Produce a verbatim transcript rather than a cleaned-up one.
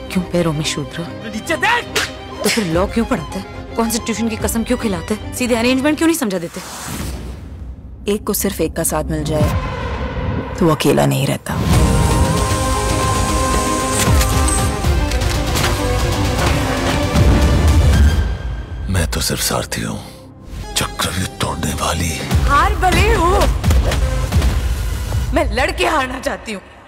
क्यों पैरों में शूद्र? नीचे देख। तो फिर लॉ क्यों पढ़ाते हैं? कॉन्स्टिट्यूशन की कसम क्यों खिलाते? सीधे अरेंजमेंट क्यों नहीं समझा देते? एक को सिर्फ एक का साथ मिल जाए तो वो अकेला नहीं रहता। मैं तो सिर्फ सारथी हूँ, चक्रव्यूह तोड़ने वाली। हार भले हो, मैं लड़के हारना चाहती हूँ।